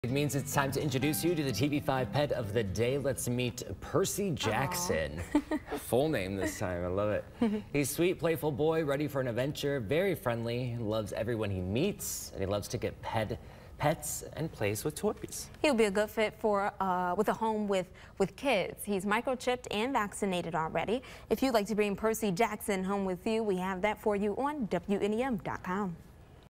It means it's time to introduce you to the TV5 pet of the day. Let's meet Percy Jackson. Full name this time, I love it. He's a sweet, playful boy, ready for an adventure, very friendly, loves everyone he meets, and he loves to get pets and plays with toys. He'll be a good fit for with a home with kids. He's microchipped and vaccinated already. If you'd like to bring Percy Jackson home with you, we have that for you on WNEM.com.